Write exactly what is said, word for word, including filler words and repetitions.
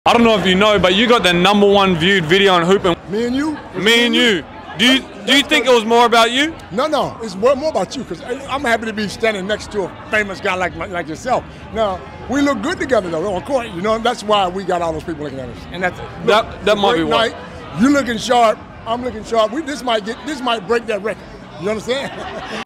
I don't know if you know, but you got the number one viewed video on hooping. Me and you? Me and you. Do you do you think it was more about you? No, no, it's more, more about you, because I'm happy to be standing next to a famous guy like like yourself. Now, we look good together though on court, you know. That's why we got all those people looking at us, and that's look, that that might be night. why. You looking sharp, I'm looking sharp. We this might get this might break that record. You understand?